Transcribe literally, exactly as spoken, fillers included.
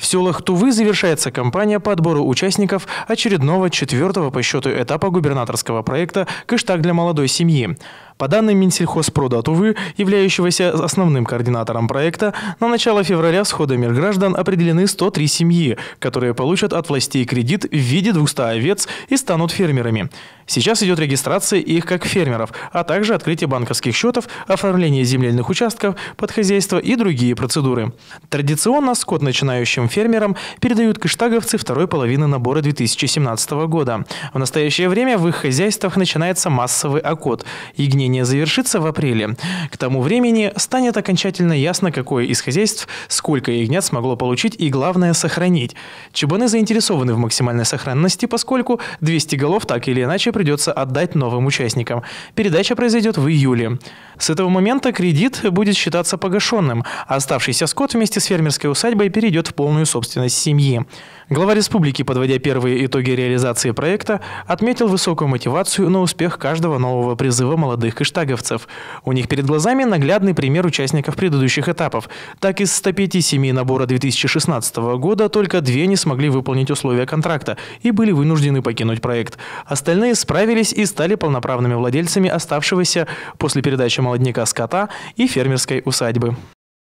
селах Тувы завершается кампания по отбору участников очередного четвертого по счету этапа губернаторского проекта «Кыштак для молодой семьи». По данным Минсельхозпрода Тувы, являющегося основным координатором проекта, на начало февраля с хода мир граждан определены сто три семьи, которые получат от властей кредит в виде двухсот овец и станут фермерами. Сейчас идет регистрация их как фермеров, а также открытие банковских счетов, оформление земельных участков под хозяйство и другие процедуры. Традиционно скот начинающим фермерам передают кыштаговцы второй половины набора две тысячи семнадцатого года. В настоящее время в их хозяйствах начинается массовый окот. Ягнение завершится в апреле. К тому времени станет окончательно ясно, какое из хозяйств сколько ягнят смогло получить и, главное, сохранить. Чабаны заинтересованы в максимальной сохранности, поскольку двести голов так или иначе придется отдать новым участникам. Передача произойдет в июле. С этого момента кредит будет считаться погашенным, а оставшийся скот вместе с фермерской усадьбой перейдет в полную собственность семьи. Глава республики, подводя первые итоги реализации проекта, отметил высокую мотивацию на успех каждого нового призыва молодых кыштаговцев. У них перед глазами наглядный пример участников предыдущих этапов. Так, из ста пяти семей набора две тысячи шестнадцатого года только две не смогли выполнить условия контракта и были вынуждены покинуть проект. Остальные справились и стали полноправными владельцами оставшегося после передачи молодняка скота и фермерской усадьбы.